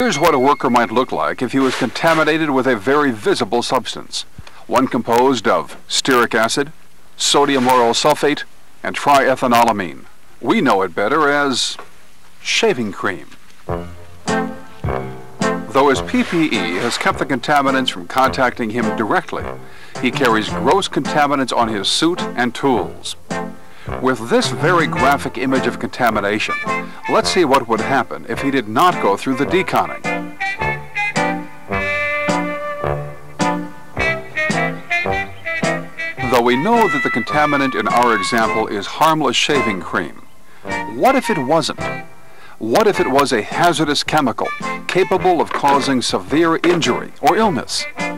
Here's what a worker might look like if he was contaminated with a very visible substance, one composed of stearic acid, sodium lauryl sulfate, and triethanolamine. We know it better as shaving cream. Though his PPE has kept the contaminants from contacting him directly, he carries gross contaminants on his suit and tools. With this very graphic image of contamination, let's see what would happen if he did not go through the deconning. Though we know that the contaminant in our example is harmless shaving cream, what if it wasn't? What if it was a hazardous chemical capable of causing severe injury or illness?